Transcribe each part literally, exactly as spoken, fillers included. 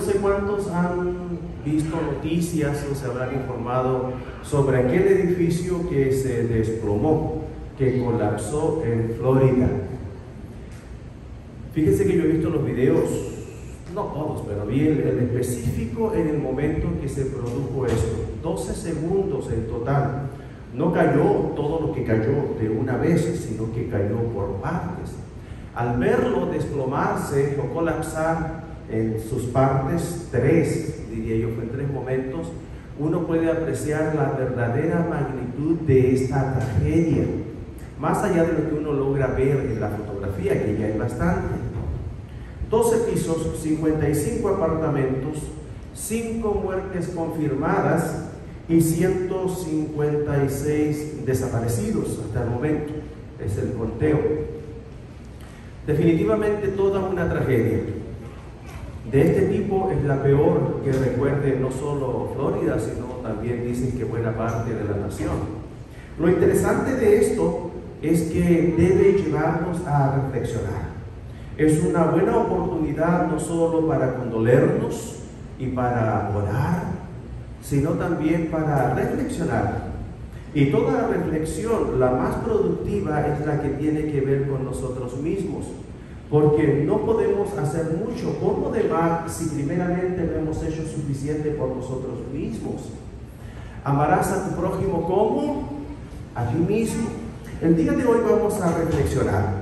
sé cuántos han visto noticias o se habrán informado sobre aquel edificio que se desplomó, que colapsó en Florida. Fíjense que yo he visto los videos, no todos, pero vi el, el específico en el momento en que se produjo esto. doce segundos en total. No cayó todo lo que cayó de una vez, sino que cayó por partes. Al verlo desplomarse o colapsar en sus partes, tres, diría yo, fue en tres momentos, uno puede apreciar la verdadera magnitud de esta tragedia, más allá de lo que uno logra ver en la fotografía, que ya hay bastante. doce pisos, cincuenta y cinco apartamentos, cinco muertes confirmadas y ciento cincuenta y seis desaparecidos hasta el momento. Es el conteo. Definitivamente toda una tragedia. De este tipo es la peor que recuerde no solo Florida, sino también dicen que buena parte de la nación. Lo interesante de esto es que debe llevarnos a reflexionar. Es una buena oportunidad no solo para condolernos y para orar, sino también para reflexionar. Y toda reflexión, la más productiva, es la que tiene que ver con nosotros mismos, porque no podemos hacer mucho como demás si primeramente no hemos hecho suficiente por nosotros mismos. Amarás a tu prójimo como a ti mismo. El día de hoy vamos a reflexionar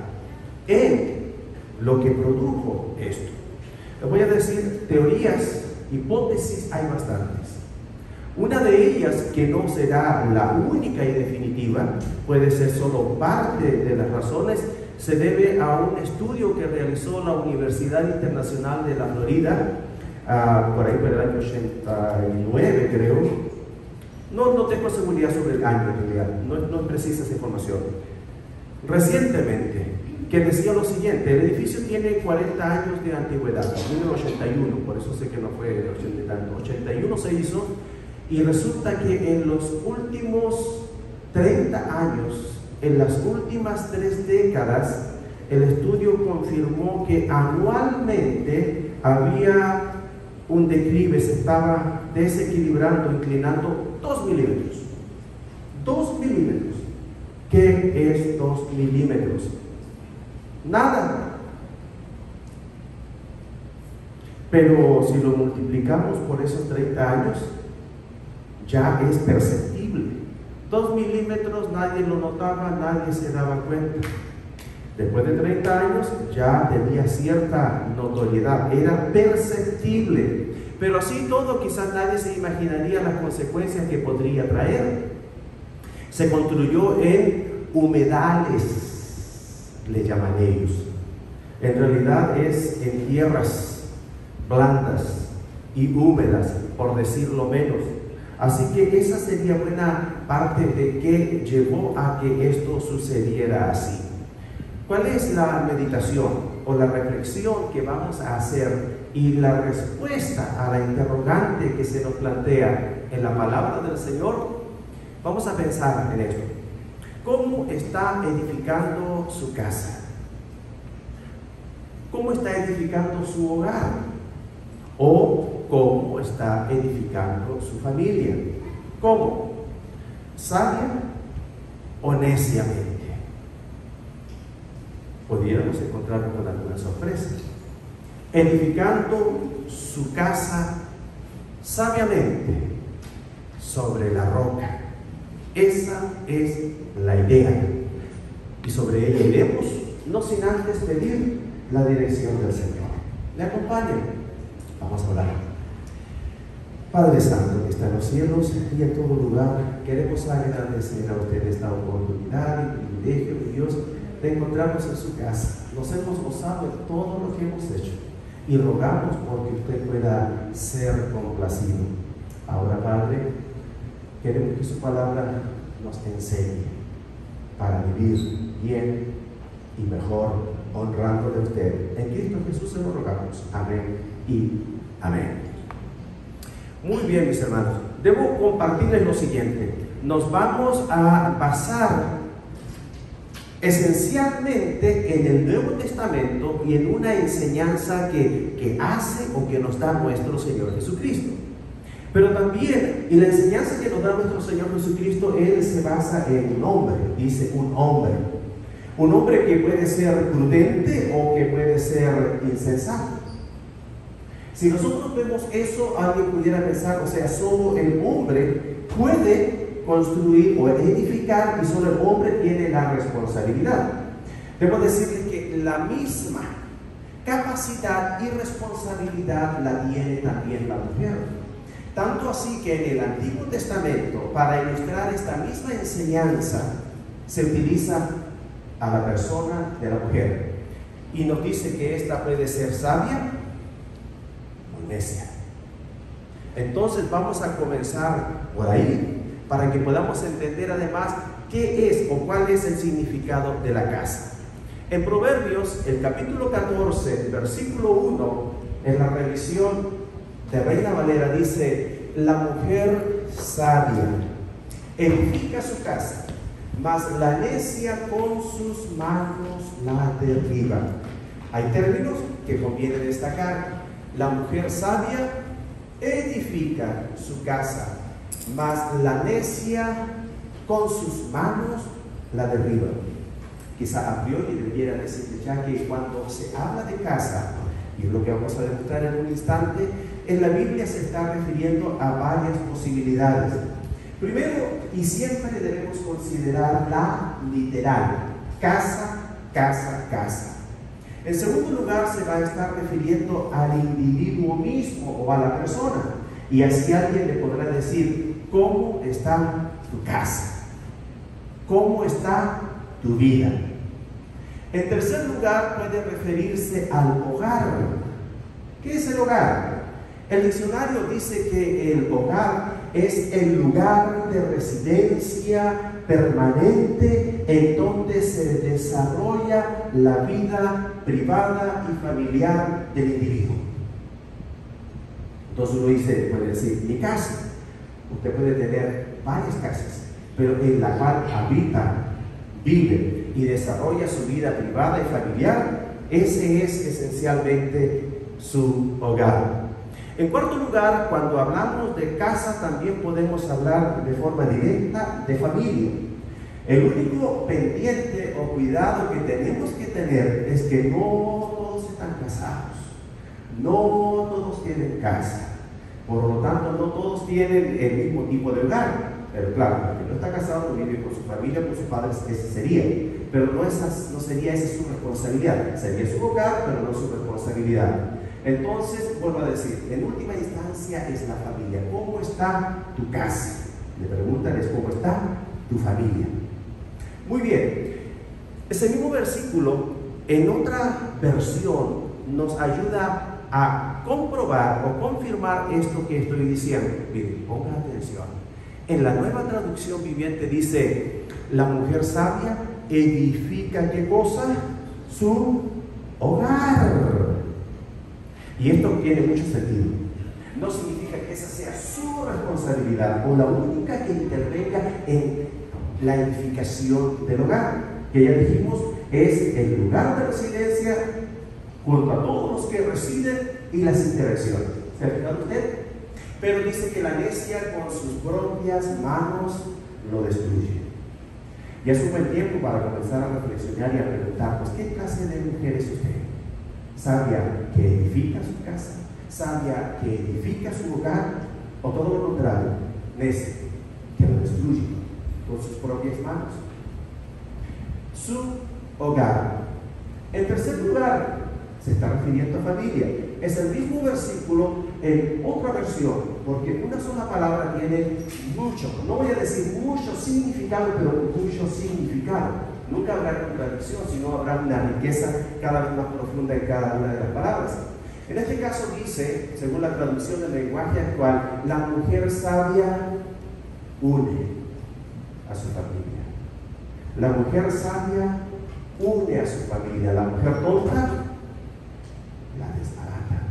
en lo que produjo esto. Les voy a decir teorías, hipótesis, hay bastantes. Una de ellas, que no será la única y definitiva, puede ser solo parte de las razones, se debe a un estudio que realizó la Universidad Internacional de la Florida, uh, por ahí por el año ochenta y nueve, creo. No, no tengo seguridad sobre el año en realidad, no, no es precisa esa información. Recientemente, que decía lo siguiente: el edificio tiene cuarenta años de antigüedad, en mil novecientos ochenta y uno, por eso sé que no fue el ochenta y tanto, ochenta y uno se hizo. Y resulta que en los últimos treinta años, en las últimas tres décadas, el estudio confirmó que anualmente había un declive, se estaba desequilibrando, inclinando dos milímetros. dos milímetros. ¿Qué es dos milímetros? Nada. Pero si lo multiplicamos por esos treinta años, ya es perceptible. Dos milímetros nadie lo notaba, nadie se daba cuenta. Después de treinta años ya tenía cierta notoriedad, era perceptible. Pero así todo, quizás nadie se imaginaría las consecuencias que podría traer. Se construyó en humedales, le llaman ellos. En realidad es en tierras blandas y húmedas, por decirlo menos. Así que esa sería buena parte de qué llevó a que esto sucediera así. ¿Cuál es la meditación o la reflexión que vamos a hacer y la respuesta a la interrogante que se nos plantea en la palabra del Señor? Vamos a pensar en esto. ¿Cómo está edificando su casa? ¿Cómo está edificando su hogar? ¿O cómo está edificando su familia? ¿Cómo? ¿Sabia o neciamente? Pudiéramos encontrarnos con alguna sorpresa. Edificando su casa sabiamente sobre la roca. Esa es la idea. Y sobre ella iremos, no sin antes pedir la dirección del Señor. ¿Le acompañan? Vamos a hablar. Padre Santo que está en los cielos y en todo lugar, queremos agradecer a usted esta oportunidad y privilegio de Dios de encontrarnos en su casa. Nos hemos gozado de todo lo que hemos hecho y rogamos porque usted pueda ser complacido. Ahora, Padre, queremos que su palabra nos enseñe para vivir bien y mejor honrándole a usted. En Cristo Jesús se lo rogamos. Amén y amén. Muy bien, mis hermanos, debo compartirles lo siguiente. Nos vamos a basar esencialmente en el Nuevo Testamento y en una enseñanza que, que hace o que nos da nuestro Señor Jesucristo. Pero también, y la enseñanza que nos da nuestro Señor Jesucristo, Él se basa en un hombre, dice un hombre. Un hombre que puede ser prudente o que puede ser insensato. Si nosotros vemos eso, alguien pudiera pensar, o sea, solo el hombre puede construir o edificar y solo el hombre tiene la responsabilidad. Debo decirles que la misma capacidad y responsabilidad la tiene también la mujer. Tanto así que en el Antiguo Testamento, para ilustrar esta misma enseñanza, se utiliza a la persona de la mujer. Y nos dice que ésta puede ser sabia o necia. Entonces vamos a comenzar por ahí, para que podamos entender además qué es o cuál es el significado de la casa. En Proverbios, el capítulo catorce, versículo uno, en la revisión de Reina Valera dice: la mujer sabia edifica su casa, mas la necia con sus manos la derriba. Hay términos que conviene destacar. La mujer sabia edifica su casa, mas la necia con sus manos la derriba. Quizá a priori debiera decirte ya que cuando se habla de casa, y es lo que vamos a demostrar en un instante, en la Biblia se está refiriendo a varias posibilidades. Primero, y siempre debemos considerar la literal: casa, casa, casa. En segundo lugar, se va a estar refiriendo al individuo mismo o a la persona, y así alguien le podrá decir: ¿cómo está tu casa? ¿Cómo está tu vida? En tercer lugar, puede referirse al hogar. ¿Qué es el hogar? El diccionario dice que el hogar es el lugar de residencia permanente en donde se desarrolla la vida privada y familiar del individuo. Entonces uno dice, puede decir, mi casa. Usted puede tener varias casas, pero en la cual habita, vive y desarrolla su vida privada y familiar. Ese es esencialmente su hogar. En cuarto lugar, cuando hablamos de casa, también podemos hablar de forma directa de familia. El único pendiente o cuidado que tenemos que tener es que no todos están casados, no todos tienen casa, por lo tanto no todos tienen el mismo tipo de hogar. Pero claro, el que no está casado no vive con su familia, con sus padres, ese sería, pero no, esas, no sería esa su responsabilidad, sería su hogar, pero no su responsabilidad. Entonces, vuelvo a decir, en última instancia es la familia. ¿Cómo está tu casa? Le preguntan es ¿cómo está tu familia? Muy bien, ese mismo versículo en otra versión nos ayuda a comprobar o confirmar esto que estoy diciendo. Miren, pongan atención. En la Nueva Traducción Viviente dice: la mujer sabia edifica ¿qué cosa? Su hogar. Y esto tiene mucho sentido. No significa que esa sea su responsabilidad o la única que intervenga en la edificación del hogar, que ya dijimos es el lugar de residencia junto a todos los que residen y las interacciones. ¿Se ha fijado usted? Pero dice que la necia con sus propias manos lo destruye. Ya es un buen tiempo para comenzar a reflexionar y a preguntarnos: ¿qué clase de mujer es usted? ¿Sabia que edifica su casa? ¿Sabia que edifica su hogar? ¿O todo lo contrario, necia que lo destruye con sus propias manos? Su hogar. En tercer lugar, se está refiriendo a familia. Es el mismo versículo en otra versión, porque una sola palabra tiene mucho, no voy a decir mucho significado, pero mucho significado. Nunca habrá contradicción, sino habrá una riqueza cada vez más profunda en cada una de las palabras. En este caso dice, según la traducción del lenguaje actual, la mujer sabia une a su familia. La mujer sabia une a su familia. La mujer tonta la desbarata.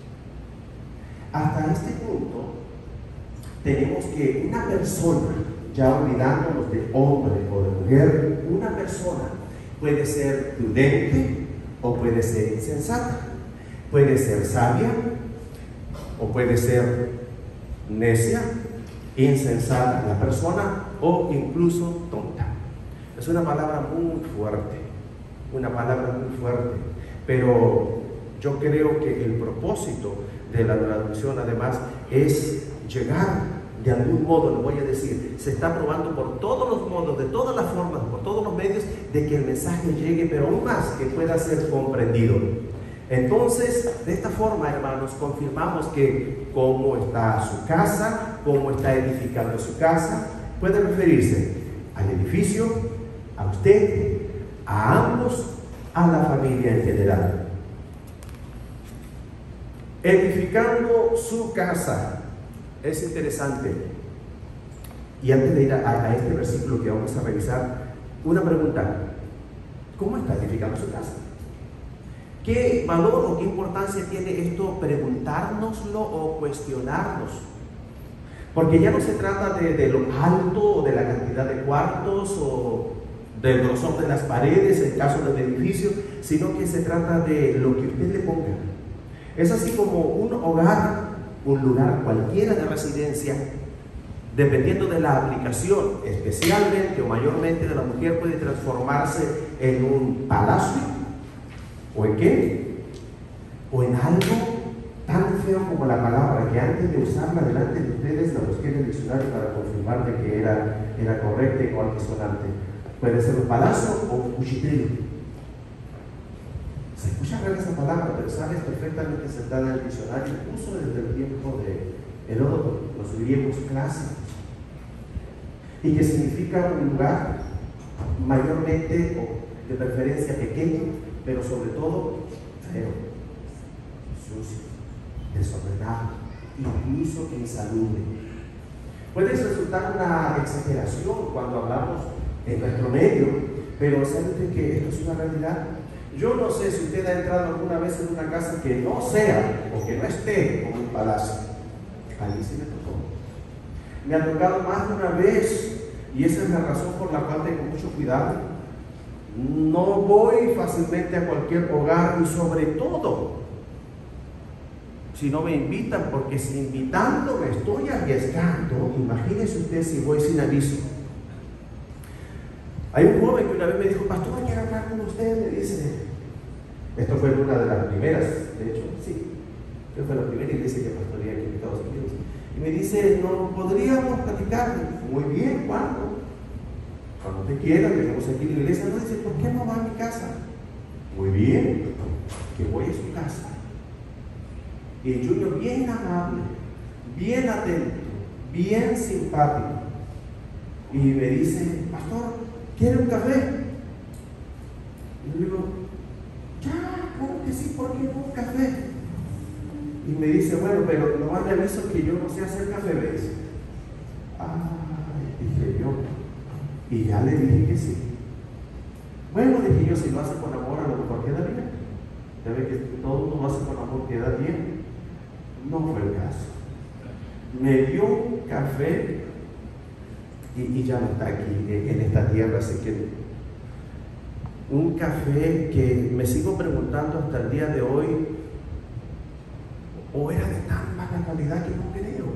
Hasta este punto tenemos que una persona, ya olvidándonos de hombre o de mujer, una persona puede ser prudente o puede ser insensata. Puede ser sabia o puede ser necia, insensata la persona o incluso tonta. Es una palabra muy fuerte, una palabra muy fuerte, pero yo creo que el propósito de la traducción además es llegar de algún modo, lo voy a decir, se está probando por todos los modos, de todas las formas, por todos los medios, de que el mensaje llegue, pero aún más, que pueda ser comprendido. Entonces, de esta forma, hermanos, confirmamos que cómo está su casa, cómo está edificando su casa, puede referirse al edificio, a usted, a ambos, a la familia en general. Edificando su casa. Es interesante. Y antes de ir a, a este versículo que vamos a revisar, una pregunta. ¿Cómo está edificando su casa? ¿Qué valor o qué importancia tiene esto preguntárnoslo o cuestionarnos? Porque ya no se trata de, de lo alto o de la cantidad de cuartos o del grosor de las paredes en caso del edificio, sino que se trata de lo que usted le ponga. Es así como un hogar, un lugar cualquiera de residencia, dependiendo de la aplicación, especialmente o mayormente de la mujer, puede transformarse en un palacio, o en qué, o en algo tan feo como la palabra, que antes de usarla delante de ustedes la busqué en el diccionario para confirmar de que era, era correcta y altisonante. Puede ser un palacio o un cuchitril. Se escucha rara esa palabra, pero sabes perfectamente sentada en el diccionario, incluso desde el tiempo de Heródoto, los griegos clásicos, y que significa un lugar mayormente o de preferencia pequeño, pero sobre todo feo, sucio, desordenado, incluso insalubre. Puede resultar una exageración cuando hablamos en nuestro medio, pero saben que esto es una realidad. Yo no sé si usted ha entrado alguna vez en una casa que no sea o que no esté como un palacio. A mí sí me tocó. Me ha tocado más de una vez, y esa es la razón por la cual tengo mucho cuidado. No voy fácilmente a cualquier hogar, y sobre todo si no me invitan, porque si invitando me estoy arriesgando, imagínese usted si voy sin aviso. Hay un joven que una vez me dijo: pastor, quiero hablar con usted, me dice. Esto fue una de las primeras, de hecho, sí, creo que fue la primera iglesia que pastoreé aquí en Estados Unidos. Y me dice: no podríamos platicar. Muy bien, ¿cuándo? Cuando usted quiera, venimos aquí a la iglesia. No, dice: ¿por qué no va a mi casa? Muy bien, que voy a su casa. Y Junior, bien amable, bien atento, bien simpático. Y me dice: pastor, ¿quiere un café? Y le digo: ya, claro que sí, ¿por qué no un café? Y me dice: bueno, pero nomás le aviso que yo no sé hacer café, ¿ves? Ay, dije yo. Y ya le dije que sí. Bueno, dije yo, si lo hace con amor, a lo mejor queda bien. Ya ve que todo mundo lo hace con amor, queda bien. No fue el caso. Me dio un café y, y ya no está aquí en, en esta tierra, así que un café que me sigo preguntando hasta el día de hoy, o era de tan mala calidad que no creo,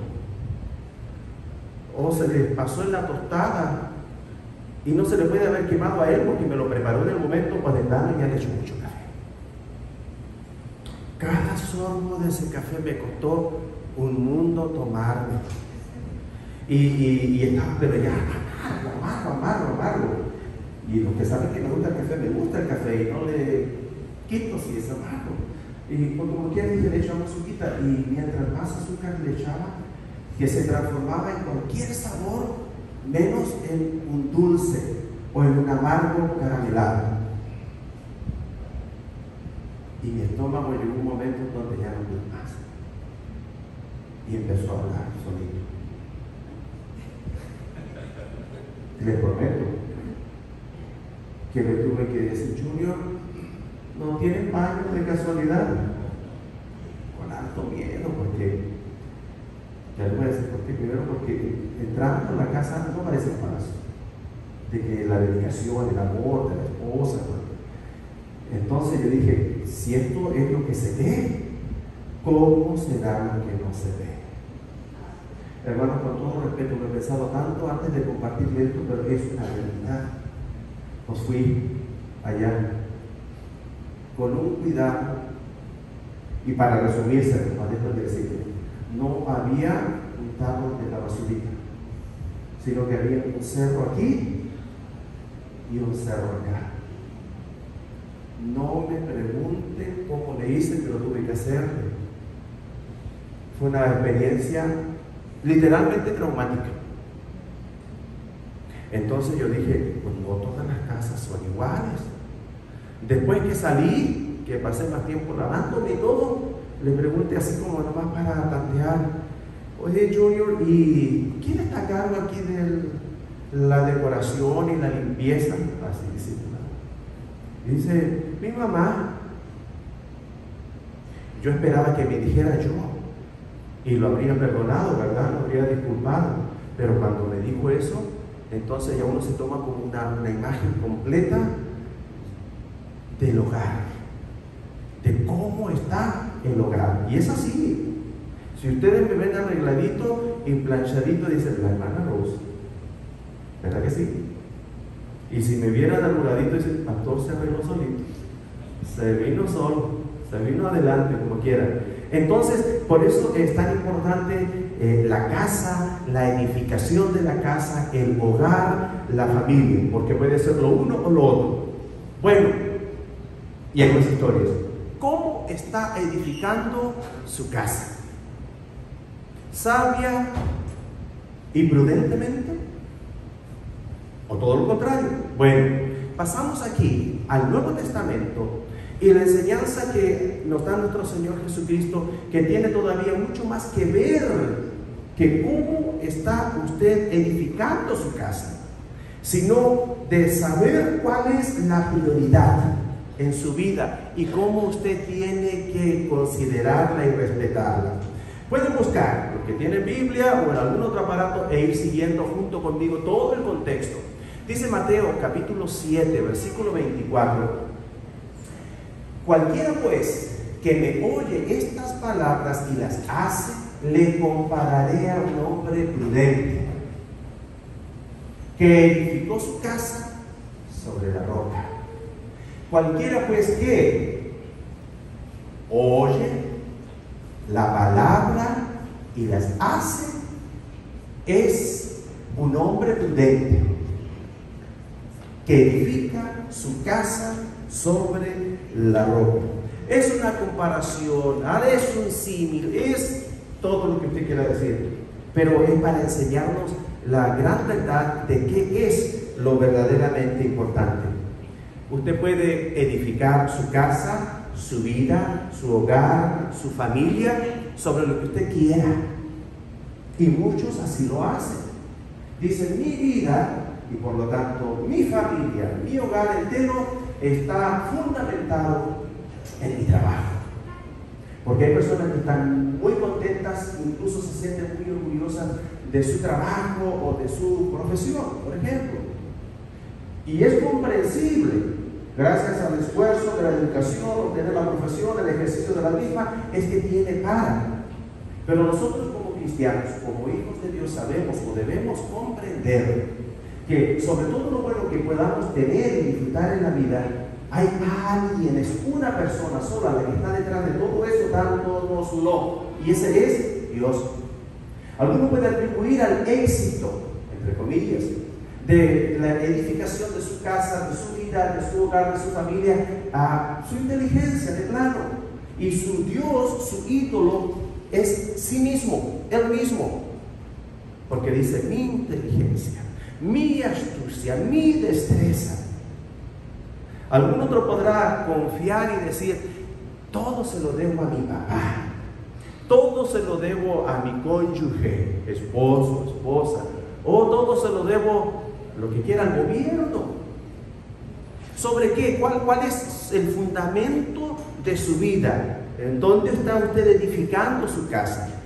o se le pasó en la tostada y no se le puede haber quemado a él porque me lo preparó en el momento para darle y ya le echó mucho café. Cada sorbo de ese café me costó un mundo tomarme. Y, y, y estaba, pero ya, amargo, amargo, amargo, amargo. Y los que saben que me gusta el café, me gusta el café y no le quito si es amargo. Y como quiera dije, le echaba azúcar, y mientras más azúcar le echaba, que se transformaba en cualquier sabor, menos en un dulce o en un amargo caramelado. Y mi estómago llegó un momento donde ya no pude más. Y empezó a hablar solito. Les prometo que le tuve que decir: Junior, ¿no tienen baño de casualidad? Con alto miedo, porque ya les voy a decir por qué. Primero, porque entrando en la casa no parece un palacio. de que la dedicación, el amor de la esposa. Entonces yo dije, si esto es lo que se ve, ¿cómo será lo que no se ve? Hermanos, con todo respeto, me he pensado tanto antes de compartir esto, pero es una realidad. Pues fui allá con un cuidado, y para resumirse, hermanos, déjenme decirle, no había un tarro de la basurita, sino que había un cerro aquí y un cerro acá. No me pregunten cómo le hice, pero tuve que hacerlo. Fue una experiencia literalmente traumática. Entonces yo dije, pues no todas las casas son iguales. Después que salí, que pasé más tiempo lavándome y todo, le pregunté así como nomás para tantear, oye Junior, ¿y quién está a cargo aquí de la decoración y la limpieza? Así dice. Dice, mi mamá. Yo esperaba que me dijera yo, y lo habría perdonado, ¿verdad? Lo habría disculpado. Pero cuando me dijo eso, entonces ya uno se toma como una, una imagen completa del hogar, de cómo está el hogar. Y es así. Si ustedes me ven arregladito y planchadito, dicen, la hermana Rose, ¿verdad que sí? Y si me vieran arrugadito, dicen, el pastor se arregló solito, se vino solo, se vino adelante, como quiera. Entonces, por eso es tan importante eh, la casa, la edificación de la casa, el hogar, la familia, porque puede ser lo uno o lo otro. Bueno, y hay más historias. ¿Cómo está edificando su casa? ¿Sabia y prudentemente? ¿O todo lo contrario? Bueno, pasamos aquí al Nuevo Testamento y la enseñanza que nos da nuestro Señor Jesucristo, que tiene todavía mucho más que ver que cómo está usted edificando su casa, sino de saber cuál es la prioridad en su vida y cómo usted tiene que considerarla y respetarla. Pueden buscar lo que tiene Biblia o en algún otro aparato e ir siguiendo junto conmigo todo el contexto. Dice Mateo capítulo siete, versículo veinticuatro. Cualquiera pues que me oye estas palabras y las hace, le compararé a un hombre prudente que edificó su casa sobre la roca. Cualquiera pues que oye la palabra y las hace, es un hombre prudente que edifica su casa sobre la roca. Es una comparación, es un símil, es todo lo que usted quiera decir, pero es para enseñarnos la gran verdad de qué es lo verdaderamente importante. Usted puede edificar su casa, su vida, su hogar, su familia, sobre lo que usted quiera, y muchos así lo hacen. Dicen, mi vida, y por lo tanto mi familia, mi hogar entero está fundamentado en mi trabajo. Porque hay personas que están muy contentas, incluso se sienten muy orgullosas de su trabajo o de su profesión, por ejemplo. Y es comprensible, gracias al esfuerzo de la educación, obtener la profesión, el ejercicio de la misma, es que tiene para. Pero nosotros como cristianos, como hijos de Dios, sabemos o debemos comprender que sobre todo lo bueno que podamos tener y disfrutar en la vida, hay alguien, es una persona sola la que está detrás de todo eso, dándonoslo, y ese es Dios. Alguno puede atribuir al éxito, entre comillas, de la edificación de su casa, de su vida, de su hogar, de su familia, a su inteligencia de plano, y su Dios, su ídolo, es sí mismo, él mismo, porque dice mi inteligencia, mi astucia, mi destreza. Algún otro podrá confiar y decir, todo se lo debo a mi papá, todo se lo debo a mi cónyuge, esposo, esposa, o todo se lo debo, lo que quiera, al gobierno. ¿Sobre qué? ¿Cuál, cuál es el fundamento de su vida? ¿En dónde está usted edificando su casa?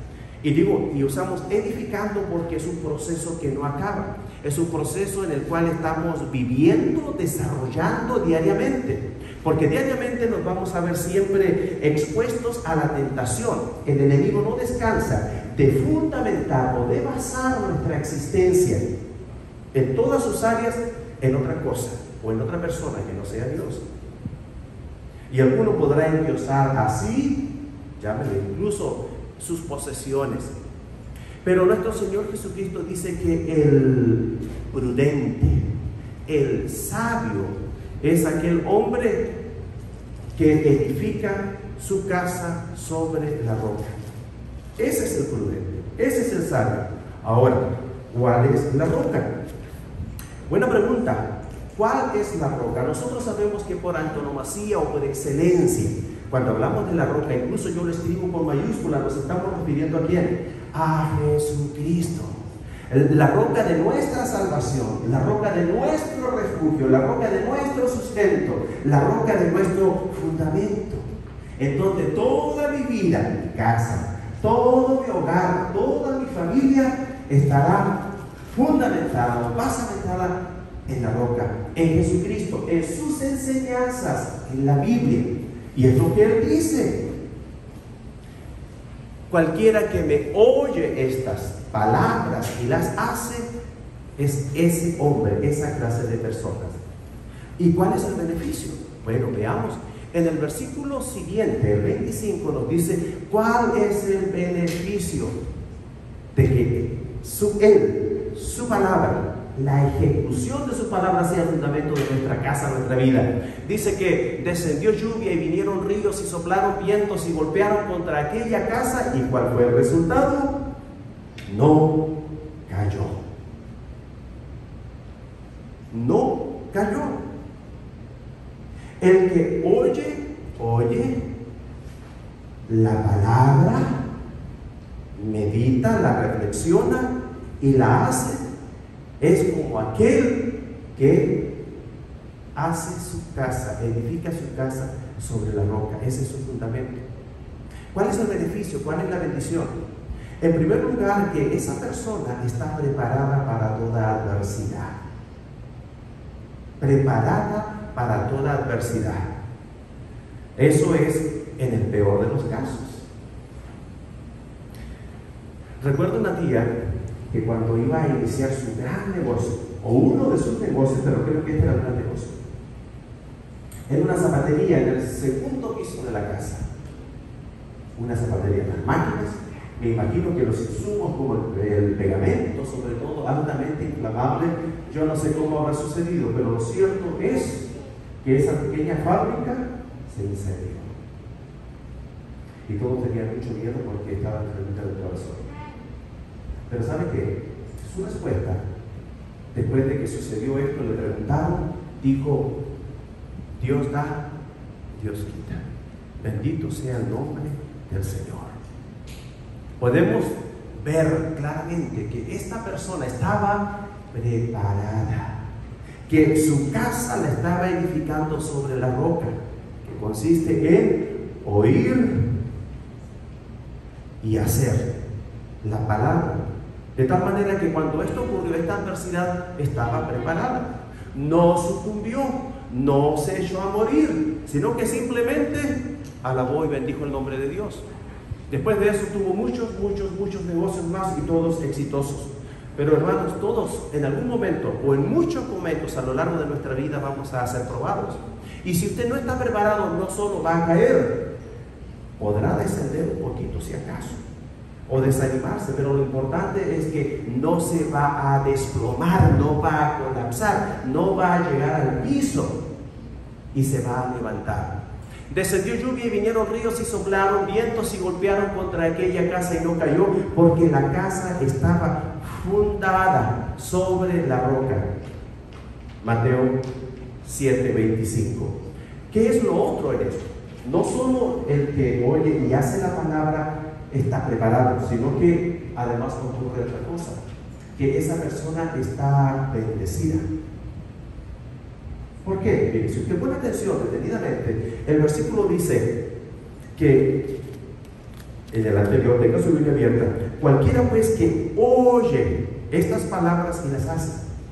Y digo, y usamos edificando porque es un proceso que no acaba. Es un proceso en el cual estamos viviendo, desarrollando diariamente. Porque diariamente nos vamos a ver siempre expuestos a la tentación. El enemigo no descansa de fundamentar o de basar nuestra existencia en todas sus áreas en otra cosa o en otra persona que no sea Dios. Y alguno podrá endiosar así, llámele incluso sus posesiones. Pero nuestro Señor Jesucristo dice que el prudente, el sabio, es aquel hombre que edifica su casa sobre la roca. Ese es el prudente, ese es el sabio. Ahora, ¿cuál es la roca? Buena pregunta. ¿Cuál es la roca? Nosotros sabemos que por antonomasia o por excelencia, cuando hablamos de la roca, incluso yo lo escribo con mayúscula, nos estamos refiriendo a quién? A Jesucristo. La roca de nuestra salvación, la roca de nuestro refugio, la roca de nuestro sustento, la roca de nuestro fundamento, en donde toda mi vida, mi casa, todo mi hogar, toda mi familia estará fundamentada, basamentada en la roca, en Jesucristo, en sus enseñanzas, en la Biblia. Y es lo que Él dice: cualquiera que me oye estas palabras y las hace, es ese hombre, esa clase de personas. ¿Y cuál es el beneficio? Bueno, veamos. En el versículo siguiente, el veinticinco, nos dice cuál es el beneficio de que su, Él, su palabra, la ejecución de su palabra sea el fundamento de nuestra casa, nuestra vida. Dice que descendió lluvia y vinieron ríos y soplaron vientos y golpearon contra aquella casa. ¿Y cuál fue el resultado? No cayó. No cayó. El que oye, oye la palabra, medita, la reflexiona y la hace, es como aquel que hace su casa, edifica su casa sobre la roca. Ese es su fundamento. ¿Cuál es el beneficio? ¿Cuál es la bendición? En primer lugar, que esa persona está preparada para toda adversidad. Preparada para toda adversidad. Eso es en el peor de los casos. Recuerdo una tía que cuando iba a iniciar su gran negocio, o uno de sus negocios, pero creo que este era un gran negocio, en una zapatería en el segundo piso de la casa, una zapatería, las máquinas, me imagino que los insumos como el, el pegamento, sobre todo altamente inflamable, yo no sé cómo habrá sucedido, pero lo cierto es que esa pequeña fábrica se incendió. Y todos tenían mucho miedo porque estaban enfermitas del corazón. Pero ¿sabe qué? Su respuesta, después de que sucedió esto, le preguntaron, dijo: Dios da, Dios quita. Bendito sea el nombre del Señor. Podemos ver claramente que esta persona estaba preparada, que su casa la estaba edificando sobre la roca, que consiste en oír y hacer la palabra. De tal manera que cuando esto ocurrió, esta adversidad estaba preparada. No sucumbió, no se echó a morir, sino que simplemente alabó y bendijo el nombre de Dios. Después de eso tuvo muchos, muchos, muchos negocios más y todos exitosos. Pero hermanos, todos en algún momento o en muchos momentos a lo largo de nuestra vida vamos a ser probados. Y si usted no está preparado, no solo va a caer, podrá descender un poquito si acaso, o desanimarse, pero lo importante es que no se va a desplomar, no va a colapsar, no va a llegar al piso y se va a levantar. Descendió lluvia y vinieron ríos y soplaron vientos y golpearon contra aquella casa y no cayó, porque la casa estaba fundada sobre la roca. Mateo siete veinticinco. ¿Qué es lo otro en esto? No solo el que oye y hace la palabra está preparado, sino que además ocurre otra cosa, que esa persona está bendecida. ¿Por qué? Mire, si usted pone atención detenidamente, el versículo dice que, en el anterior, tenga su Biblia abierta, Cualquiera pues que oye estas palabras y las hace.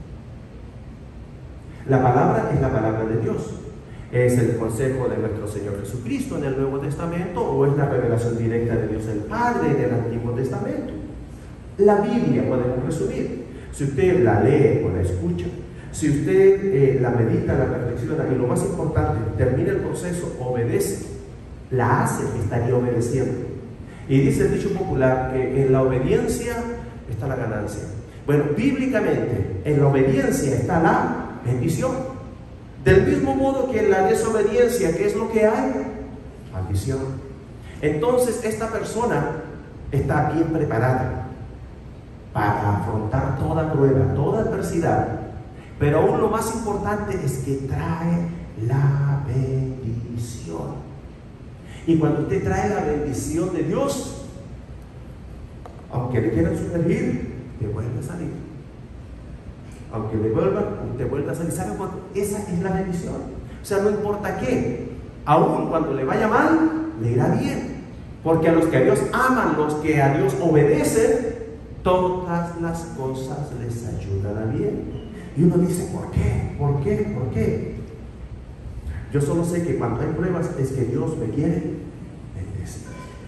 La palabra es la palabra de Dios. ¿Es el consejo de nuestro Señor Jesucristo en el Nuevo Testamento o es la revelación directa de Dios el Padre en el Antiguo Testamento? La Biblia podemos resumir. Si usted la lee o la escucha, si usted eh, la medita, la reflexiona y lo más importante, termina el proceso, obedece, la hace, estaría obedeciendo. Y dice el dicho popular que en la obediencia está la ganancia. Bueno, bíblicamente, en la obediencia está la bendición. Del mismo modo que en la desobediencia, ¿qué es lo que hay? Maldición. Entonces, esta persona está bien preparada para afrontar toda prueba, toda adversidad. Pero aún lo más importante es que trae la bendición. Y cuando usted trae la bendición de Dios, aunque le quieran sumergir, te vuelve a salir. Aunque le vuelvan, te vuelve a salir. ¿Sabe cuánto? Esa es la bendición. O sea, no importa qué, aún cuando le vaya mal, le irá bien. Porque a los que a Dios aman, los que a Dios obedecen, todas las cosas les ayudan a bien. Y uno dice, ¿por qué? ¿Por qué? ¿Por qué? Yo solo sé que cuando hay pruebas es que Dios me quiere bendecir.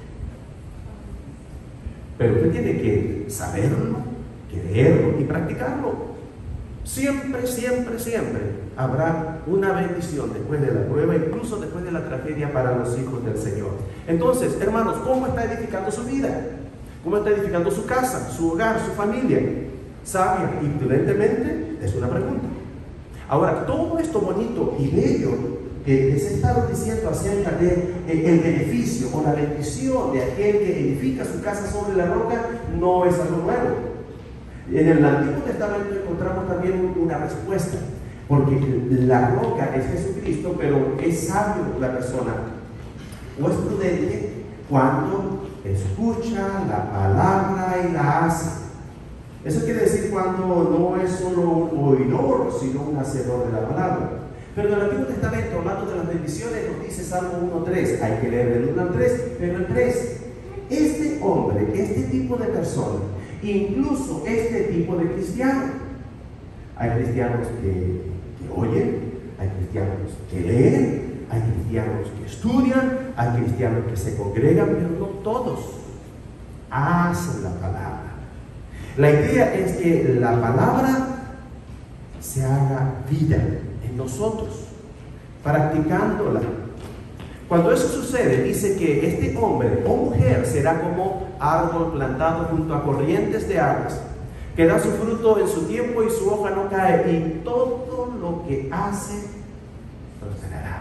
Pero usted tiene que saberlo, creerlo y practicarlo. Siempre, siempre, siempre habrá una bendición después de la prueba, incluso después de la tragedia para los hijos del Señor. Entonces, hermanos, ¿cómo está edificando su vida? ¿Cómo está edificando su casa, su hogar, su familia? Sabia y prudentemente es una pregunta. Ahora, todo esto bonito y bello que les he estado diciendo acerca de eh, el beneficio o la bendición de aquel que edifica su casa sobre la roca no es algo nuevo. En el Antiguo Testamento encontramos también una respuesta, porque la roca es Jesucristo, pero es sabio la persona o es prudente cuando escucha la palabra y la hace. Eso quiere decir cuando no es solo un oidor, sino un hacedor de la palabra. Pero en el Antiguo Testamento, hablando de las bendiciones, nos dice Salmo uno tres, hay que leer del uno al tres, pero el tres, este hombre, este tipo de persona, incluso este tipo de cristiano, hay cristianos que, que oyen, hay cristianos que leen, hay cristianos que estudian, hay cristianos que se congregan, pero no todos hacen la palabra. La idea es que la palabra se haga vida en nosotros, practicándola. Cuando eso sucede, dice que este hombre o mujer será como árbol plantado junto a corrientes de aguas, que da su fruto en su tiempo y su hoja no cae, y todo lo que hace prosperará.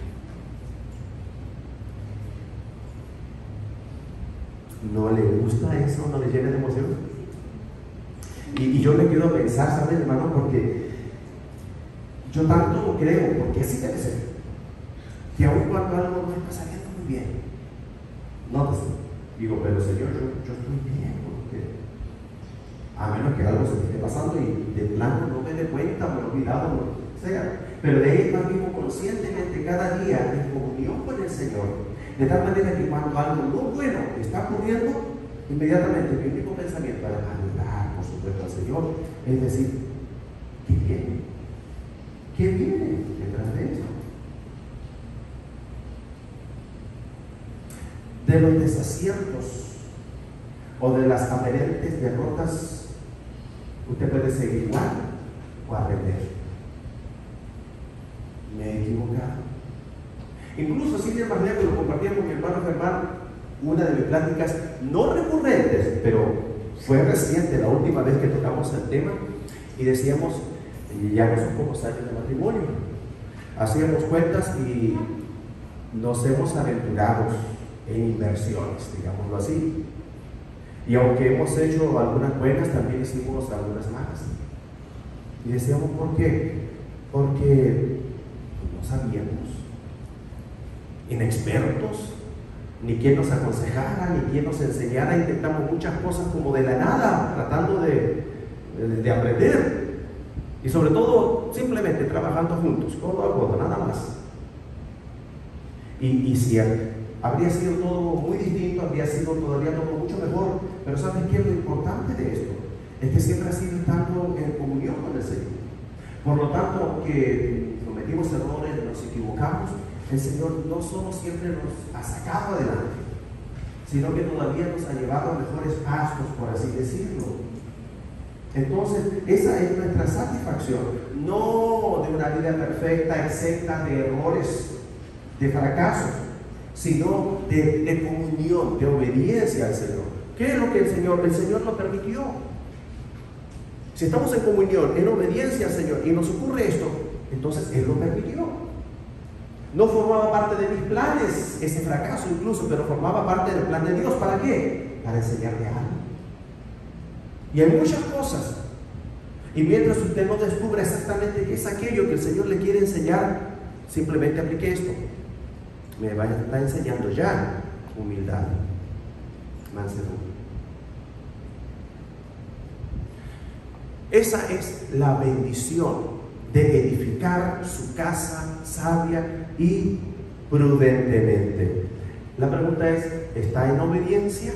¿No le gusta eso? ¿No le llena de emoción? Y, y yo me quedo a pensar, ¿sabes, hermano? Porque yo tanto creo, porque así debe ser, que aun cuando algo no está saliendo muy bien, no te digo, pero Señor, yo, yo estoy bien, porque a menos que algo se me esté pasando y de plano no me dé cuenta, me he olvidado, lo que sea, pero de ahí más vivo conscientemente cada día en comunión con el Señor, de tal manera que cuando algo no bueno está ocurriendo, inmediatamente mi único pensamiento es adorar, por supuesto, al Señor, es decir, ¿qué viene? ¿Qué viene detrás de esto? De los desaciertos o de las aparentes derrotas, usted puede seguir igual o aprender. Me he equivocado. Incluso, sin ir más lejos, lo compartía con mi hermano Germán, una de mis pláticas no recurrentes, pero fue reciente, la última vez que tocamos el tema, y decíamos, ya no son pocos años de matrimonio, hacíamos cuentas y nos hemos aventurado en inversiones, digámoslo así. Y aunque hemos hecho algunas buenas, también hicimos algunas malas. Y decíamos, ¿por qué? Porque no sabíamos, inexpertos, ni quien nos aconsejara, ni quien nos enseñara. Intentamos muchas cosas como de la nada, tratando de, de, de aprender. Y sobre todo, simplemente trabajando juntos, codo a codo, nada más. Y, y si habría sido todo muy distinto, habría sido todavía todo mucho mejor, pero ¿sabes qué? Lo importante de esto es que siempre ha sido estando en comunión con el Señor. Por lo tanto, aunque cometimos errores, nos equivocamos, el Señor no solo siempre nos ha sacado adelante, sino que todavía nos ha llevado a mejores pastos, por así decirlo. Entonces, esa es nuestra satisfacción, no de una vida perfecta, exenta de errores, de fracasos, sino de, de comunión, de obediencia al Señor. ¿Qué es lo que el Señor? El Señor lo permitió. Si estamos en comunión, en obediencia al Señor, y nos ocurre esto, entonces Él lo permitió. No formaba parte de mis planes ese fracaso incluso, pero formaba parte del plan de Dios. ¿Para qué? Para enseñarle algo. Y hay muchas cosas. Y mientras usted no descubra exactamente qué es aquello que el Señor le quiere enseñar, simplemente aplique esto. Me va a estar enseñando ya humildad, mansedumbre. Esa es la bendición de edificar su casa sabia y prudentemente. La pregunta es, ¿está en obediencia?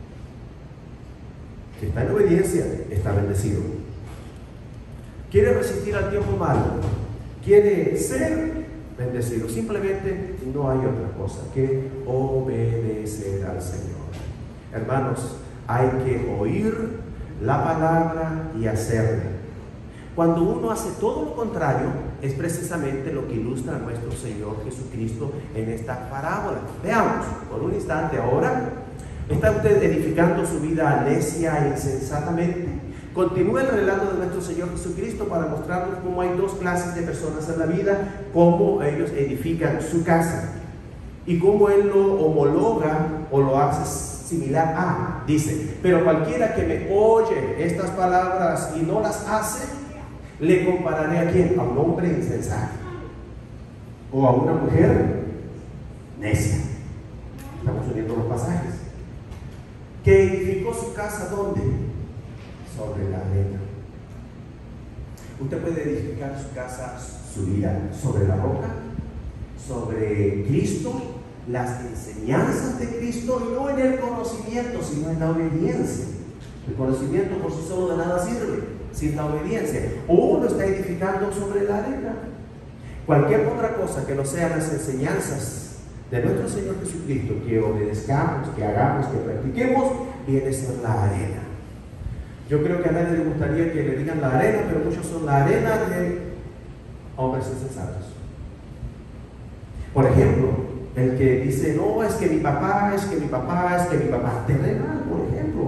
Si está en obediencia, está bendecido. ¿Quiere resistir al tiempo malo? ¿Quiere ser bendecido? Simplemente no hay otra cosa que obedecer al Señor. Hermanos, hay que oír la palabra y hacerla. Cuando uno hace todo lo contrario, es precisamente lo que ilustra a nuestro Señor Jesucristo en esta parábola. Veamos por un instante ahora. ¿Está usted edificando su vida necia e insensatamente? Continúa el relato de nuestro Señor Jesucristo para mostrarnos cómo hay dos clases de personas en la vida, cómo ellos edifican su casa y cómo Él lo homologa o lo hace similar a. Dice, pero cualquiera que me oye estas palabras y no las hace, le compararé a quién, a un hombre insensato o a una mujer necia. Estamos uniendo los pasajes. Que edificó su casa, ¿dónde? Sobre la arena. Usted puede edificar su casa, su vida, sobre la roca, sobre Cristo, las enseñanzas de Cristo, y no en el conocimiento, sino en la obediencia. El conocimiento por sí solo de nada sirve sin la obediencia. O uno está edificando sobre la arena. Cualquier otra cosa que no sean las enseñanzas de nuestro Señor Jesucristo, que obedezcamos, que hagamos, que practiquemos, viene a ser la arena. Yo creo que a nadie le gustaría que le digan la arena, pero muchos son la arena de hombres insensatos. Por ejemplo, el que dice, no, es que mi papá, es que mi papá, es que mi papá, terrenal, por ejemplo.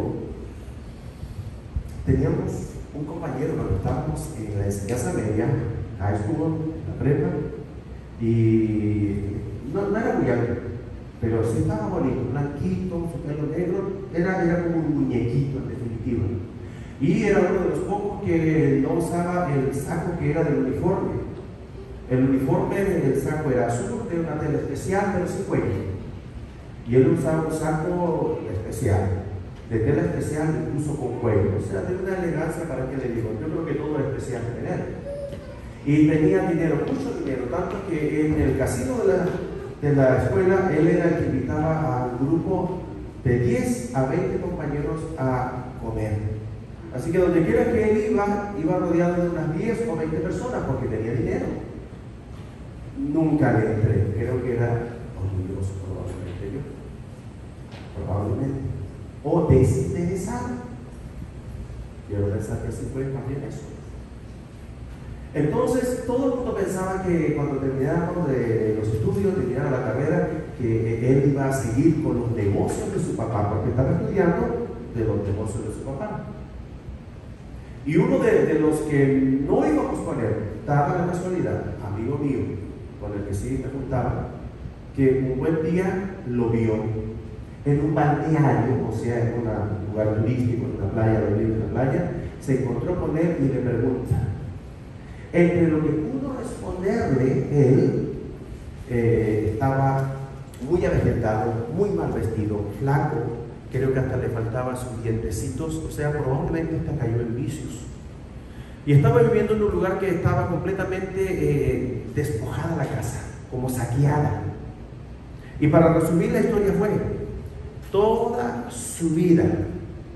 Teníamos un compañero cuando estábamos en la enseñanza media, high school, la prepa, y no, no era muy alto, pero sí estaba bonito, blanquito, su pelo negro, era, era como un muñequito en definitiva. Y era uno de los pocos que no usaba el saco que era del uniforme. El uniforme del saco era azul, de una tela especial, pero sin cuello. Y él usaba un saco especial, de tela especial, incluso con cuello. O sea, de una elegancia, ¿para qué le digo? Yo creo que todo era especial en él. Y tenía dinero, mucho dinero, tanto que en el casino de la, de la escuela, él era el que invitaba a un grupo de diez a veinte compañeros a comer. Así que donde quiera que él iba, iba rodeado de unas diez o veinte personas porque tenía dinero. Nunca le entré, creo que era orgulloso probablemente yo, probablemente, o desinteresado. Quiero pensar que así fue más bien eso. Entonces, todo el mundo pensaba que cuando termináramos de los estudios, terminara la carrera, que él iba a seguir con los negocios de su papá, porque estaba estudiando de los negocios de su papá. Y uno de, de los que no íbamos con él, daba la casualidad, amigo mío, con el que sí me juntaba, que un buen día lo vio en un balneario, o sea, en un lugar turístico, en una playa, donde vive una playa, se encontró con él y le pregunta. Entre lo que pudo responderle, él eh, estaba muy avejetado, muy mal vestido, flaco, creo que hasta le faltaban sus dientecitos, o sea, probablemente hasta cayó en vicios. Y estaba viviendo en un lugar que estaba completamente eh, despojada la casa, como saqueada. Y para resumir la historia fue, toda su vida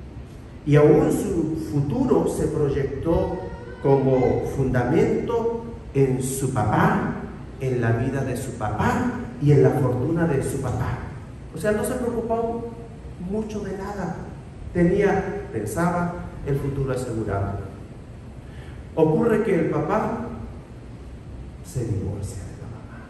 y aún su futuro se proyectó como fundamento en su papá, en la vida de su papá y en la fortuna de su papá. O sea, no se preocupó mucho de nada. Tenía, pensaba, el futuro asegurado. Ocurre que el papá se divorcia de la mamá.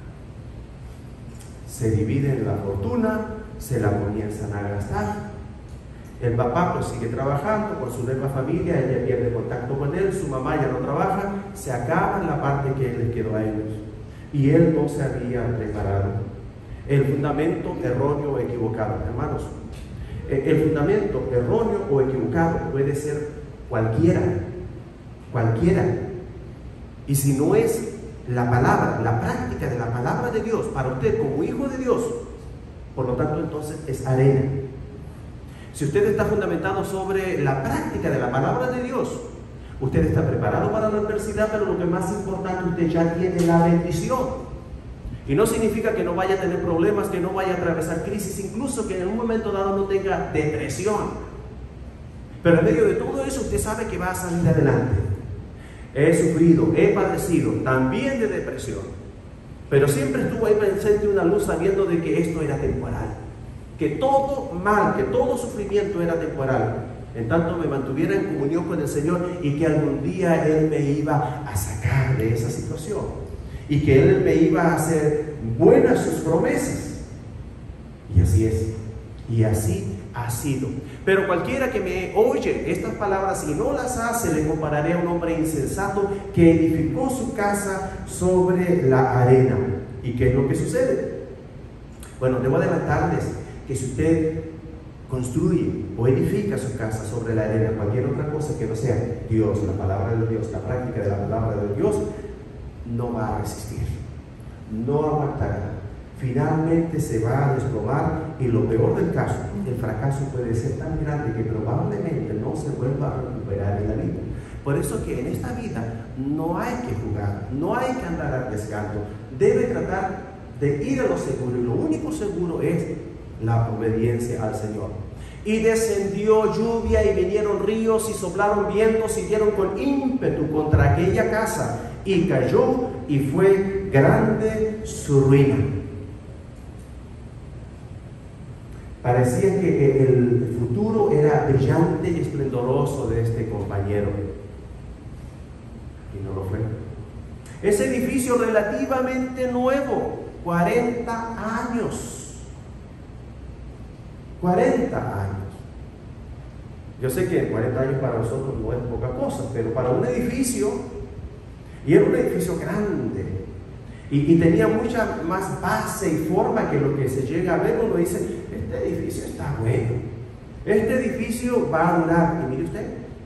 Se dividen la fortuna, se la comienzan a gastar. El papá pues sigue trabajando por su nueva familia, ella pierde contacto con él, su mamá ya no trabaja, se acaba la parte que les quedó a ellos. Y él no se había preparado. El fundamento erróneo o equivocado, hermanos. El fundamento erróneo o equivocado puede ser cualquiera, cualquiera. Y si no es la palabra, la práctica de la palabra de Dios para usted como hijo de Dios, por lo tanto entonces es arena. Si usted está fundamentado sobre la práctica de la palabra de Dios, usted está preparado para la adversidad, pero lo que más importante, usted ya tiene la bendición. Y no significa que no vaya a tener problemas, que no vaya a atravesar crisis, incluso que en un momento dado no tenga depresión. Pero en medio de todo eso usted sabe que va a salir adelante. He sufrido, he padecido también de depresión, pero siempre estuvo ahí presente una luz sabiendo de que esto era temporal, que todo mal, que todo sufrimiento era temporal, en tanto me mantuviera en comunión con el Señor, y que algún día Él me iba a sacar de esa situación y que Él me iba a hacer buenas sus promesas. Y así es, y así ha sido. Pero cualquiera que me oye estas palabras y no las hace, le compararé a un hombre insensato que edificó su casa sobre la arena. ¿Y qué es lo que sucede? Bueno, debo adelantarles que si usted construye o edifica su casa sobre la arena, cualquier otra cosa que no sea Dios, la palabra de Dios, la práctica de la palabra de Dios, no va a resistir, no aguantará, finalmente se va a desplomar, y lo peor del caso, el fracaso puede ser tan grande que probablemente no se vuelva a recuperar en la vida. Por eso que en esta vida no hay que jugar, no hay que andar arriesgando, debe tratar de ir a lo seguro, y lo único seguro es la obediencia al Señor. Y descendió lluvia y vinieron ríos y soplaron vientos y dieron con ímpetu contra aquella casa, y cayó, y fue grande su ruina. Parecía que el futuro era brillante y esplendoroso de este compañero, y no lo fue. Ese edificio relativamente nuevo, cuarenta años, cuarenta años. Yo sé que cuarenta años para nosotros no es poca cosa, pero para un edificio, y era un edificio grande, y, y tenía mucha más base y forma que lo que se llega a ver. Uno dice, este edificio está bueno, este edificio va a durar. Y mire usted.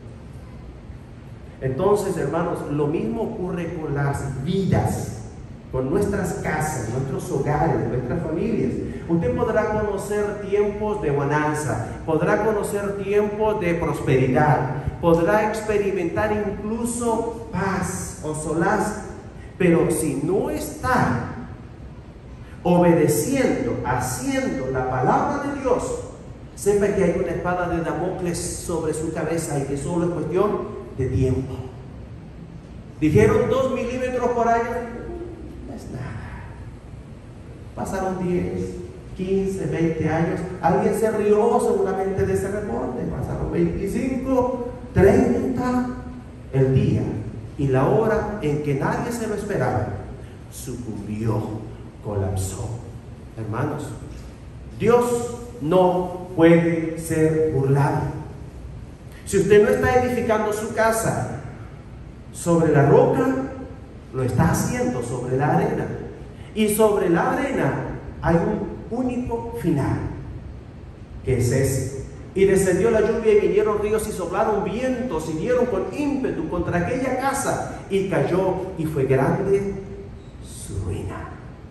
Entonces, hermanos, lo mismo ocurre con las vidas, con nuestras casas, nuestros hogares, nuestras familias. Usted podrá conocer tiempos de bonanza, podrá conocer tiempos de prosperidad, podrá experimentar incluso paz o solaz, pero si no está obedeciendo, haciendo la palabra de Dios, sepa que hay una espada de Damocles sobre su cabeza, y que solo es cuestión de tiempo. Dijeron dos milímetros por año, no es nada. Pasaron diez, quince, veinte años, alguien se rió seguramente de ese reporte. Pasaron veinticinco, treinta, el día y la hora en que nadie se lo esperaba, sucumbió, colapsó. Hermanos, Dios no puede ser burlado. Si usted no está edificando su casa sobre la roca, lo está haciendo sobre la arena, y sobre la arena hay un único final, que es ese. Y descendió la lluvia y vinieron ríos y soplaron vientos y dieron con ímpetu contra aquella casa, y cayó, y fue grande su ruina.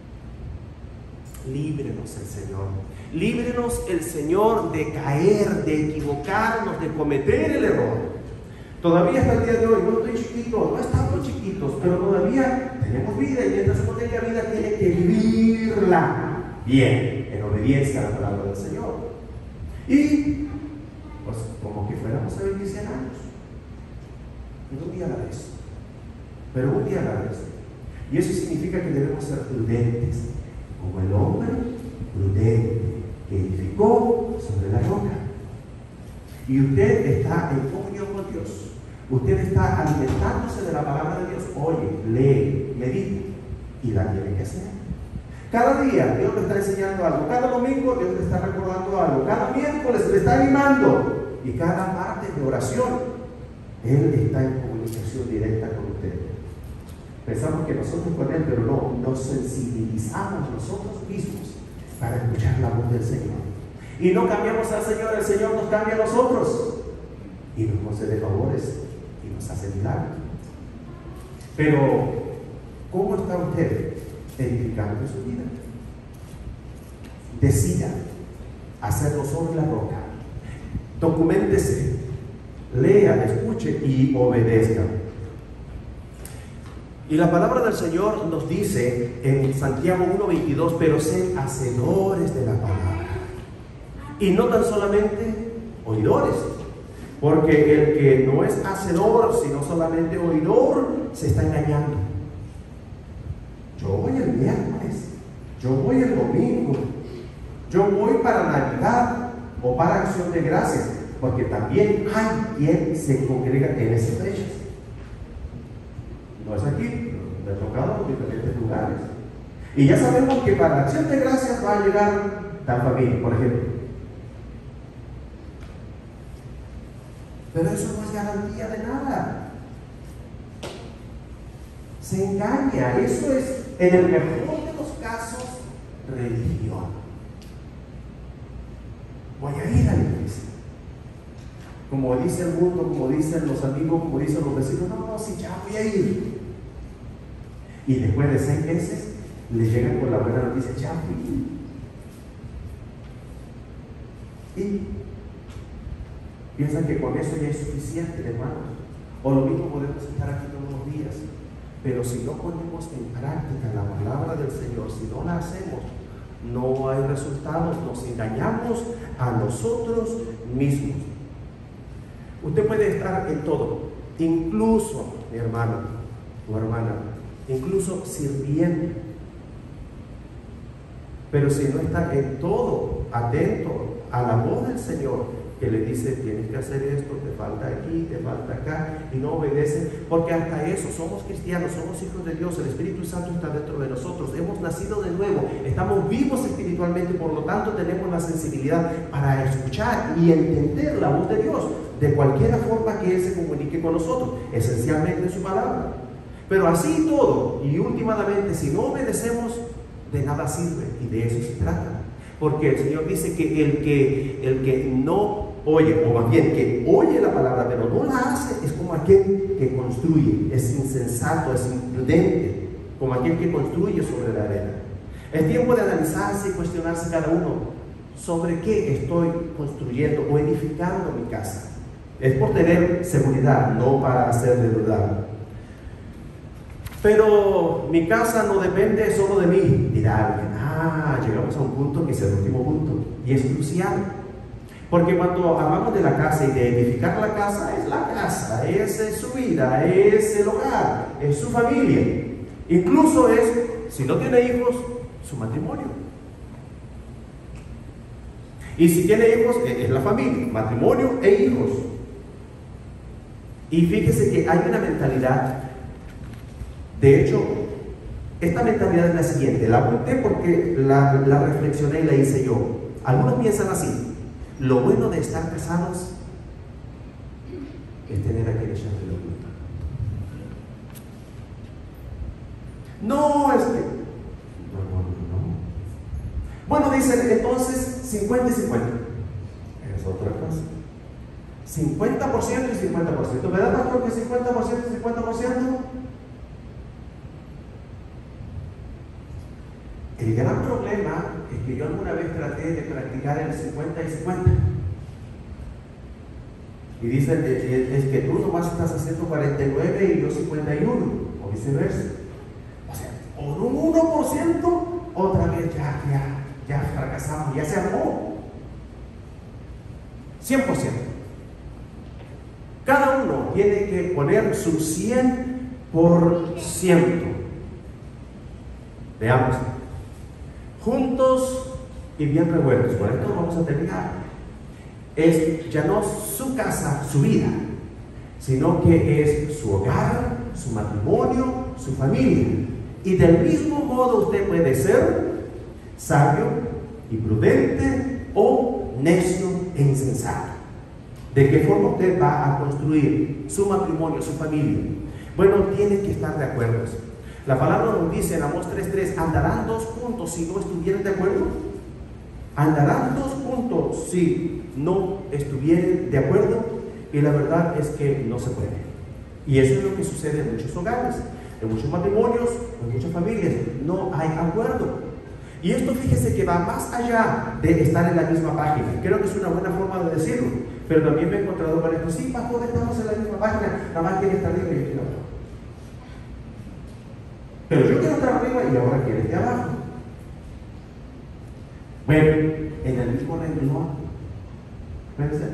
Líbrenos el Señor, líbrenos el Señor de caer, de equivocarnos, de cometer el error. Todavía hasta el día de hoy, no estoy chiquito, no estamos chiquitos, pero todavía tenemos vida, y mientras uno tenga vida tiene que vivirla bien, en obediencia a la palabra del Señor. Y pues como que fuéramos a un día a la vez, pero un día a la vez. Y eso significa que debemos ser prudentes, como el hombre prudente que edificó sobre la roca. Y usted está en comunión con Dios. Usted está alimentándose de la palabra de Dios. Oye, lee, medita y la tiene que hacer. Cada día Dios le está enseñando algo. Cada domingo Dios le está recordando algo. Cada miércoles le está animando. Y cada martes de oración Él está en comunicación directa con usted. Pensamos que nosotros con Él, pero no, nos sensibilizamos nosotros mismos para escuchar la voz del Señor. Y no cambiamos al Señor, el Señor nos cambia a nosotros y nos concede favores y nos hace milagros. Pero, ¿cómo está usted edificando su vida? Decida hacerlo sobre la roca. Documéntese, lea, escuche y obedezca. Y la palabra del Señor nos dice en Santiago uno veintidós, pero sed hacedores de la palabra. Y no tan solamente oidores, porque el que no es hacedor, sino solamente oidor, se está engañando. Yo voy el miércoles, yo voy el domingo, yo voy para Navidad o para Acción de Gracias, porque también hay quien se congrega en esas fechas. No es aquí, me ha tocado en diferentes lugares. Y ya sabemos que para Acción de Gracias va a llegar tal familia, por ejemplo. Pero eso no es garantía de nada. Se engaña. Eso es, en el mejor de los casos, religión. Voy a ir a la iglesia. Como dice el mundo, como dicen los amigos, como dicen los vecinos, no, no, sí, ya voy a ir. Y después de seis meses, le llegan con la buena noticia, ya fui. Y piensan que con eso ya es suficiente, hermanos. O lo mismo podemos estar aquí todos los días. Pero si no ponemos en práctica la palabra del Señor, si no la hacemos, no hay resultados. Nos engañamos a nosotros mismos. Usted puede estar en todo, incluso, mi hermano, tu hermana, incluso sirviendo. Pero si no está en todo atento a la voz del Señor, que le dice, tienes que hacer esto, te falta aquí, te falta acá, y no obedece, porque hasta eso, somos cristianos, somos hijos de Dios, el Espíritu Santo está dentro de nosotros, hemos nacido de nuevo, estamos vivos espiritualmente, por lo tanto tenemos la sensibilidad para escuchar y entender la voz de Dios, de cualquier forma que Él se comunique con nosotros, esencialmente en su palabra. Pero así todo, y últimamente, si no obedecemos, de nada sirve, y de eso se trata. Porque el Señor dice que el que, el que no oye, o más bien que oye la palabra pero no la hace, es como aquel que construye, es insensato, es imprudente, como aquel que construye sobre la arena. Es tiempo de analizarse y cuestionarse cada uno sobre qué estoy construyendo o edificando mi casa. Es por tener seguridad, no para hacer de dudar. Pero mi casa no depende solo de mí, dirá alguien. Ah, llegamos a un punto que es el último punto y es crucial. Porque cuando hablamos de la casa y de edificar la casa, es la casa, es, es su vida, es el hogar, es su familia. Incluso es, si no tiene hijos, su matrimonio. Y si tiene hijos, es la familia, matrimonio e hijos. Y fíjese que hay una mentalidad. De hecho, esta mentalidad es la siguiente, la apunté porque la, la reflexioné y la hice yo. Algunos piensan así: lo bueno de estar casados es tener a quien echarle la culpa. No, es que... No, no, no, no. Bueno, dicen entonces cincuenta y cincuenta. Es otra cosa. cincuenta por ciento y cincuenta por ciento. ¿Verdad, pastor, que cincuenta por ciento y cincuenta por ciento? El gran problema es que yo alguna vez traté de practicar el cincuenta y cincuenta. Y dicen, es que tú nomás estás haciendo cuarenta y nueve y yo cincuenta y uno, o viceversa. O sea, por un uno por ciento, otra vez ya, ya, ya fracasamos, ya se armó. cien por ciento. Cada uno tiene que poner su cien por ciento. Veamos. Juntos y bien revueltos. Por esto vamos a terminar. Es ya no su casa, su vida, sino que es su hogar, su matrimonio, su familia. Y del mismo modo usted puede ser sabio y prudente o necio e insensato. ¿De qué forma usted va a construir su matrimonio, su familia? Bueno, tiene que estar de acuerdo. La palabra nos dice en Amós tres tres, ¿andarán dos juntos si no estuvieran de acuerdo? ¿Andarán dos juntos si no estuvieran de acuerdo? Y la verdad es que no se puede. Y eso es lo que sucede en muchos hogares, en muchos matrimonios, en muchas familias. No hay acuerdo. Y esto, fíjese que va más allá de estar en la misma página. Creo que es una buena forma de decirlo. Pero también me he encontrado con esto. Sí, pastor, estamos en la misma página. Nada más quiere estar arriba y yo quiero abajo. Pero yo quiero estar arriba y ahora quiere estar abajo. Bueno, en el mismo renglón. ¿Puede ser?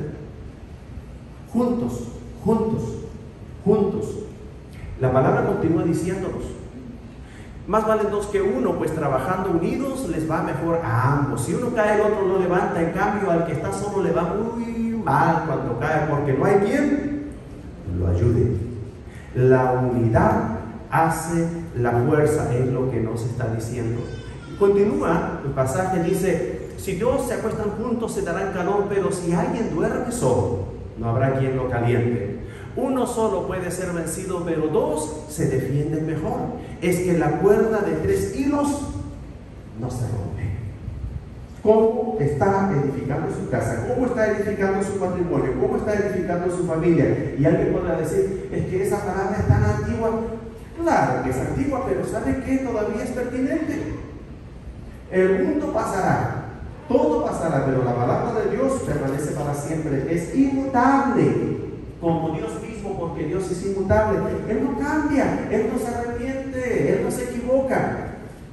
Juntos, juntos, juntos. La palabra continúa diciéndonos: más valen dos que uno, pues trabajando unidos les va mejor a ambos. Si uno cae, el otro lo levanta. En cambio, al que está solo le va muy mal cuando cae, porque no hay quien lo ayude. La unidad hace la fuerza, es lo que nos está diciendo. Continúa el pasaje, dice: si dos se acuestan juntos se darán calor, pero si alguien duerme solo, no habrá quien lo caliente. Uno solo puede ser vencido, pero dos se defienden mejor. Es que la cuerda de tres hilos no se rompe. ¿Cómo está edificando su casa? ¿Cómo está edificando su matrimonio? ¿Cómo está edificando su familia? Y alguien podrá decir: es que esa palabra es tan antigua. Claro que es antigua, pero ¿sabe qué? Todavía es pertinente. El mundo pasará, todo pasará, pero la palabra de Dios permanece para siempre. Es inmutable, como Dios mismo, porque Dios es inmutable. Él no cambia, Él no se arrepiente, Él no se equivoca.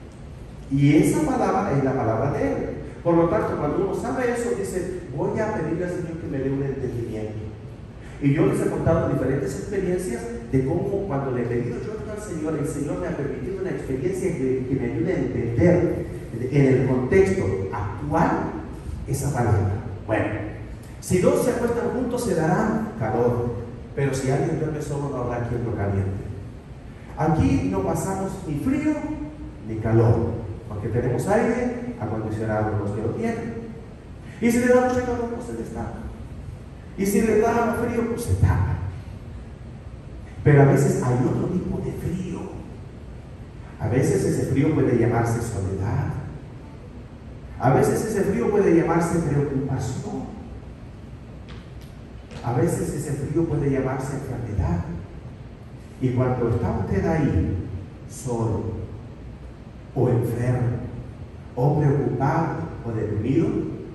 Y esa palabra es la palabra de Él. Por lo tanto, cuando uno sabe eso, dice: voy a pedirle al Señor que me dé un entendimiento. Y yo les he contado diferentes experiencias de cómo, cuando le he pedido yo al Señor, el Señor me ha permitido una experiencia que, que me ayude a entender en el contexto actual esa palabra. Bueno, si dos se acuestan juntos se darán calor, pero si alguien duerme solo no habrá quien lo caliente. Aquí no pasamos ni frío ni calor, porque tenemos aire acondicionado, los que lo tienen. Y si le da mucho calor, pues se destapa. Y si le da frío, pues se tapa. Pero a veces hay otro tipo de frío. A veces ese frío puede llamarse soledad. A veces ese frío puede llamarse preocupación. A veces ese frío puede llamarse enfermedad. Y cuando está usted ahí, solo, o enfermo, o preocupado, o deprimido,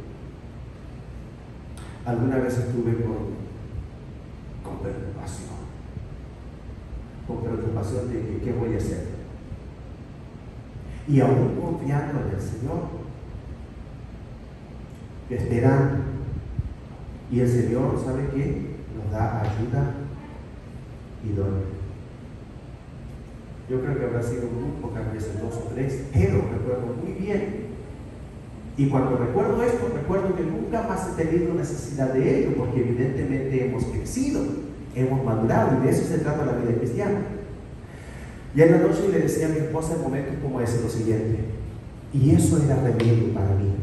alguna vez estuve con, con preocupación. Con preocupación de que, qué voy a hacer. Y aún confiando en el Señor, esperando. Y el Señor, ¿sabe qué? Nos da ayuda idónea. Yo creo que habrá sido muy pocas veces, dos o tres, pero recuerdo muy bien. Y cuando recuerdo esto, recuerdo que nunca más he tenido necesidad de ello, porque evidentemente hemos crecido, hemos madurado, y de eso se trata la vida cristiana. Y en la noche le decía a mi esposa en momentos como ese lo siguiente: y eso era remedio para mí.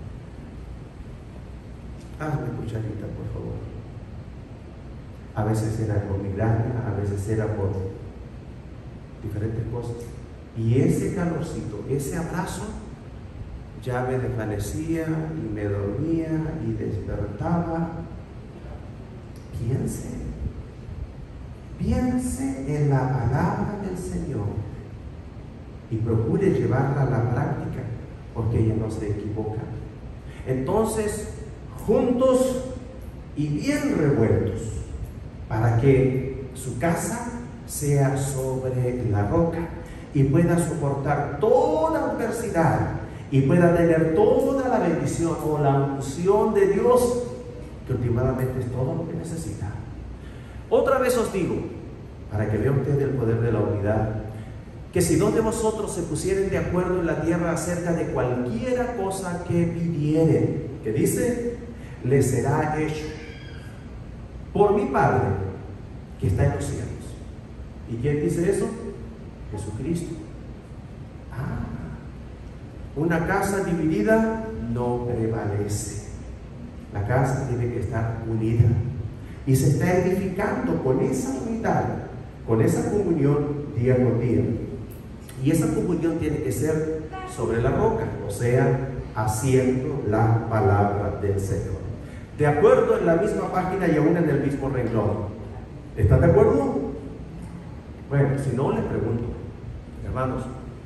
Hazme cucharita, por favor. A veces era por migraña, a veces era por diferentes cosas. Y ese calorcito, ese abrazo, ya me desvanecía y me dormía y despertaba. Piense, piense en la palabra del Señor y procure llevarla a la práctica, porque ella no se equivoca. Entonces, juntos y bien revueltos, para que su casa sea sobre la roca y pueda soportar toda adversidad y pueda tener toda la bendición o la unción de Dios, que últimamente es todo lo que necesita. Otra vez os digo, para que vea usted el poder de la unidad, que si dos de vosotros se pusieren de acuerdo en la tierra acerca de cualquiera cosa que pidieren, que dice, les será hecho por mi Padre que está en los cielos. ¿Y quién dice eso? Jesucristo. Ah, una casa dividida no prevalece. La casa tiene que estar unida y se está edificando con esa unidad, con esa comunión día con día. Y esa comunión tiene que ser sobre la roca, o sea, haciendo la palabra del Señor. De acuerdo en la misma página y aún en el mismo renglón. ¿Están de acuerdo? Bueno, si no, les pregunto, hermanos,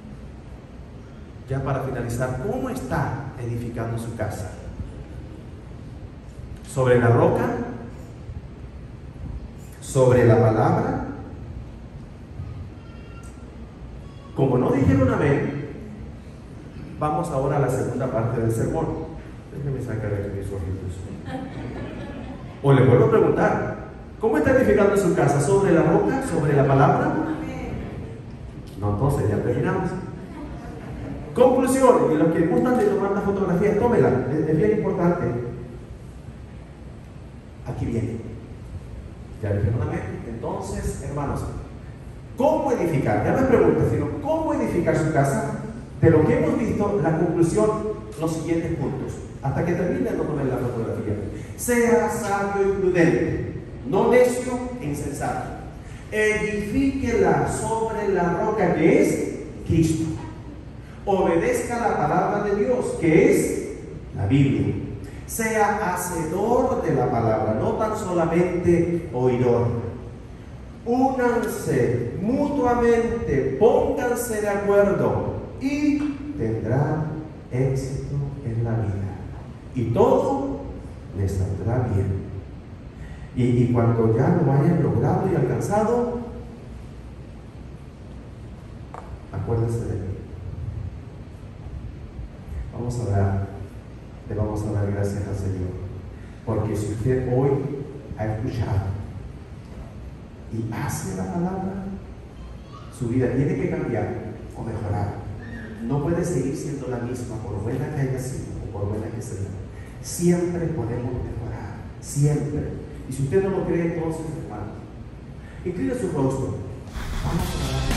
ya para finalizar, ¿cómo está edificando su casa? ¿Sobre la roca? ¿Sobre la palabra? Como no dijeron amén, vamos ahora a la segunda parte del sermón. Déjenme sacar aquí mis ojitos. O le vuelvo a preguntar, ¿cómo está edificando su casa? ¿Sobre la roca? ¿Sobre la palabra? No, entonces ya terminamos. Conclusión, y los que gustan de tomar la fotografía, tómela, es, es bien importante. Aquí viene. Ya dijeron amén. Entonces, hermanos, ¿cómo edificar? Ya no es pregunta, sino ¿cómo edificar su casa? De lo que hemos visto, la conclusión, los siguientes puntos. Hasta que termine, no tomen la fotografía. Sea sabio y prudente, no necio e insensato. Edifíquela sobre la roca que es Cristo. Obedezca la palabra de Dios, que es la Biblia. Sea hacedor de la palabra, no tan solamente oidor. Únanse mutuamente, pónganse de acuerdo y tendrán éxito en la vida. Y todo les saldrá bien. Y, y cuando ya lo hayan logrado y alcanzado, acuérdense de mí. Vamos a orar. Le vamos a dar gracias al Señor. Porque si usted hoy ha escuchado y hace la palabra, su vida tiene que cambiar o mejorar. No puede seguir siendo la misma, por buena que haya sido o por buena que sea. Siempre podemos mejorar, siempre. Y si usted no lo cree, entonces, hermano, incline su rostro. Vamos a orar.